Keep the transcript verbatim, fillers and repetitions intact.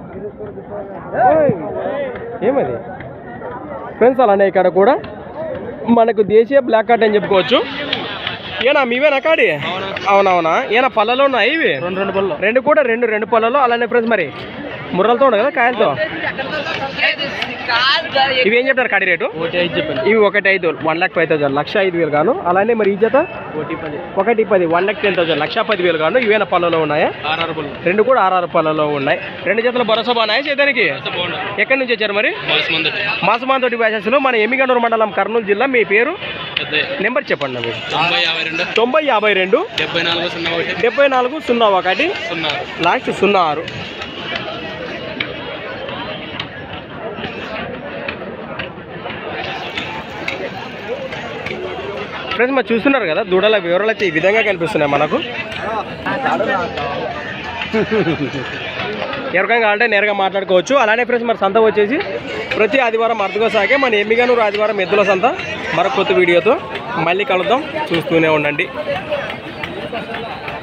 ఏమది ఫ్రెండ్స్ అలానే ఇక్కడ కూడా మనకు దేశీయ బ్లాక్ కార్ట్ అని చెప్పుకోవచ్చు. ఏనా మీవేనా కాడి? అవునవునా ఏనా పళ్ళలో ఉన్నాయి ఇవి రెండు రెండు పళ్ళు రెండు కూడా రెండు రెండు పళ్ళలో. అలానే ఫ్రెండ్స్ మరి ముర్రలతో ఉండవు కదా కాయలతో. ఇవి ఏం చెప్తారు కాడి రేటు? ఇవి ఒకటి ఐదు వన్ లాక్ ఫైవ్ థౌసండ్ లక్ష ఐదు వేలు గాను. అలానే మరి ఈ జత ఒకటి పది వన్ లాక్ టెన్ థౌసండ్ లక్ష పది వేలు గాను. ఇవేనా పళ్ళలో ఉన్నాయా? రెండు కూడా ఆర్ఆర్ పళ్ళలో ఉన్నాయి. రెండు జతల భరోసా బాగున్నాయి చేదానికి. ఎక్కడి నుంచి వచ్చారు మరి? మాసమాంతోటి బ్యాచెస్లో మన ఎమ్మిగనూరు మండలం కర్నూలు జిల్లా. మీ పేరు నెంబర్ చెప్పండి. మీరు తొంభై యాభై రెండు డెబ్బై నాలుగు సున్నా ఒకటి లాస్ట్ సున్నా ఆరు. ఫ్రెండ్స్ మరి చూస్తున్నారు కదా దూడల వివరాలు అయితే ఈ విధంగా కనిపిస్తున్నాయి మనకు. ఎవరికైనా కావాలంటే నేరుగా మాట్లాడుకోవచ్చు. అలానే ఫ్రెండ్స్ మరి సంత వచ్చేసి ప్రతి ఆదివారం అర్థగా సాగే మన ఎమ్మిగనూరు ఆదివారం ఎద్దుల సంత. మరొక కొత్త వీడియోతో మళ్ళీ కలుద్దాం. చూస్తూనే ఉండండి.